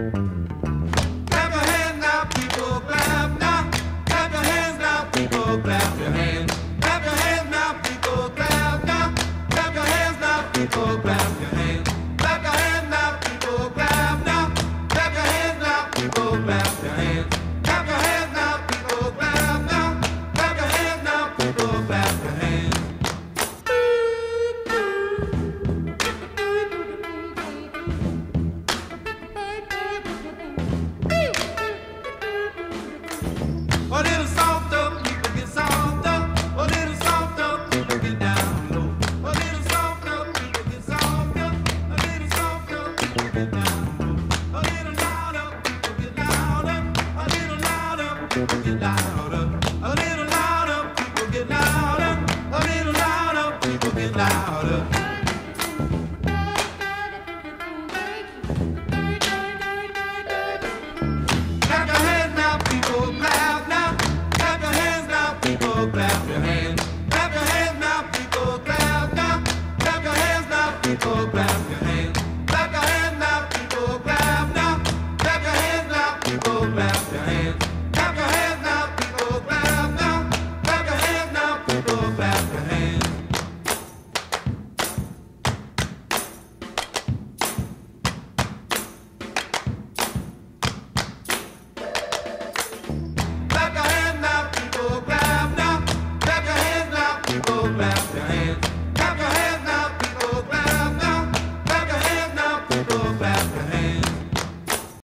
Clap your hands now, people, clap now. Clap your hands now, people, clap your hands. Clap your hands now, people, clap now. Clap your hands now, people, clap your hands. Clap your hands now, people, clap now. Clap your hands now, people, clap your hands. Clap your hands now, people, clap now. Clap your hands now, people, clap your hands. A little softer, people get softer. A little softer, people get down low. A little softer, people get softer. A little softer, people get down low. A little louder, people get louder. A little louder, people get louder. A little louder, people get louder. A little louder, people get louder. Clap your hands now, people, clap now. Clap your hands now, people, clap your hands. Clap your hands now, people, clap now. Clap your hands now, people, clap your hands. Clap your hands now, people, clap now. Clap your hands now, people, clap your hands.